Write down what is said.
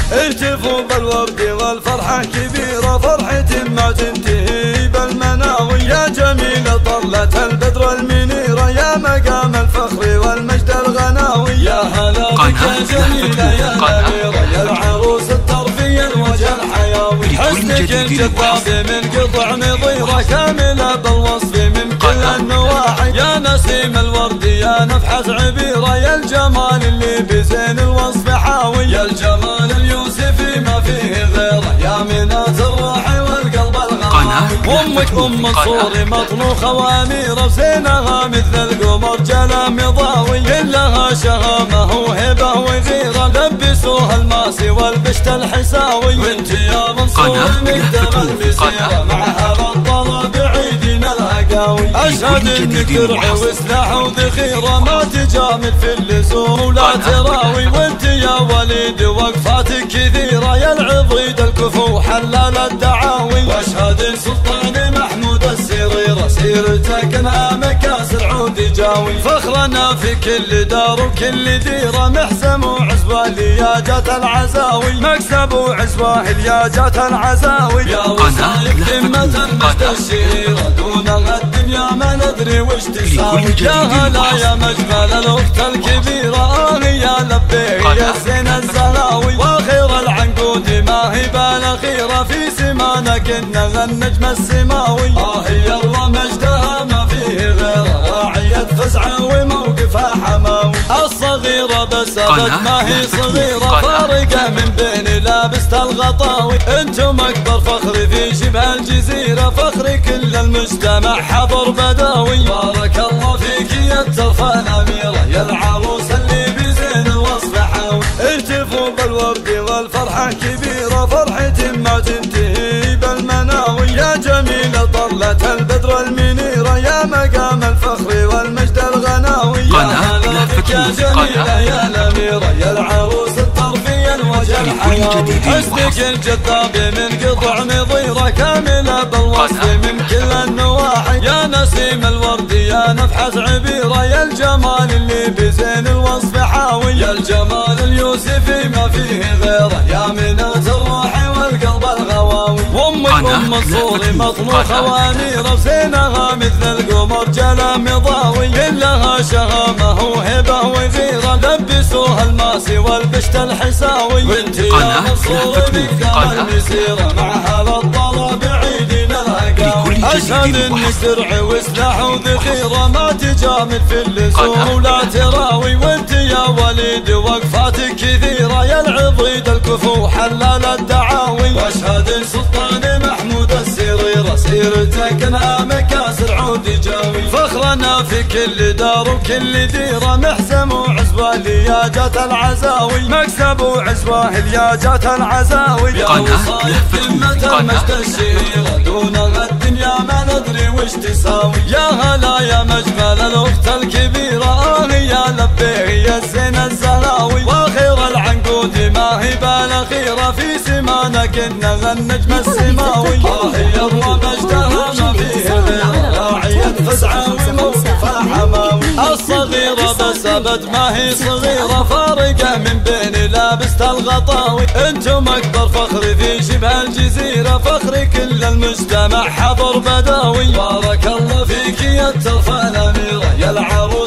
اهتفوا بالورد والفرحة كبيرة، فرحة ما تنتهي بالمناوي. يا جميلة طلة البدر المنيرة، يا مقام الفخر والمجد الغناوي. يا هلا بك يا جميلة يا نميرة، يا العروس الطرفية الوجه الحيوي. حسنك الجذاب من قطع نظيرة، كاملة بالوصف من كل النواحي. يا نسيم الورد يا نفحة عبيرة، يا الجمال اللي بزين الوصف حاوي. يا الجمال اليوسفي ما فيه غيره، يا منات الروح والقلب الغراوي. امك ام الصور مطروخه واميره، بزينها مثل القمر جلا مضاوي. كلها شهامه وهبه وغيره، لبسوها الماسي والبشت الحساوي. وانت يا منصور مقدم المسيره، معها الطلب بعيدين الهقاوي. اشهد انك درع وسلاح وذخيره، ما تجامل في اللزوم ولا تراوي. وانت يا وليد وقفاتك كثيره، يا العضيد الكفو حلال الدعاوي. واشهد سلطان محمود السريره، سيرتك انها مكاسر عود جاوي. فخرنا في كل دار وكل ديره، محسم وعزوه لياجات العزاوي. مكسب وعزوه لياجات العزاوي. يا وصايف قمه المجد الشهيره، دونها الدنيا ما ندري وش تساوي. يا هلا يا مجمل الاخت الكبيره، يا لبيه يا زين الزهراوي. واخير العنقود ما هي بالاخيره، في سمانك انها النجم السماوي. يلا مجدها ما فيه غيره، راعية فزعه وموقفها حماوي. الصغيرة بس ابد ما هي صغيرة، فارقة من بين لابسة الغطاوي. انتم اكبر فخر في شبه الجزيرة، فخر كل المجتمع حضر بداوي. بارك الله فيك يا الترفة الاميرة، يا العروس اللي بزين الوصف حاوي. اهتفوا بالورد والفرحة كبيرة، فرحة ما تنتهي بالمناوي. يا جميلة طلة البدر المنيرة، يا مقام الفخر والمجد الغناوي. يا هلا بك يا جميلة يا الأميرة، يا العروس الطرفية الوجه الحيوي. حسنك الجذاب من قطع نظيرة، كاملة بالوصف من كل النواحي. يا نسيم الورد يا نفحة عبيرة، يا الجمال اللي بزين الوصف حاوي. يا الجمال اليوسفي ما فيه غيره، يا منات الروح والقلب الغواوي. وامك ام الصور مطروخه واميره، بزينها مثل القمر جلا مضاوي. كلها شهامه وهبه وغيره، لبسوها الماسي والبشت الحساوي. وانت يا منصور مقدام المسيره، معها الطلب بعيدين الهقاوي. اشهد انك درع وسلاح وذخيره، ما تجامل في اللزوم ولا تراوي. وانت يا وليد وقفاتك كثيره، يا العضيد الكفو حلال الدعاوي. واشهد سلطان محمود السريره، سيرتك انها مكاسر عود جاوي. فخرنا في كل دار وكل ديره، محسم وعزوه لياجات العزاوي. مكسب وعزوه لياجات العزاوي. يا وصايف قمه المجد الشهيره، دونها الدنيا ما ندري وش تساوي. يا هلا يا مجمل الاخت الكبيره، يا لبيه يا زين الزهراوي. واخير العنقود ما هي بالاخيره، في سمانك انها النجم السماوي. يلا مجدها ما فيه غيره، راعية فزعه وموقفها حماوي. الصغيرة بس ابد ما هي صغيرة، فارقة من بين لابسة الغطاوي. انتم اكبر فخر في شبه الجزيرة، فخر كل المجتمع حضر بداوي. بارك الله فيك يا الترفة الاميرة، يا العروس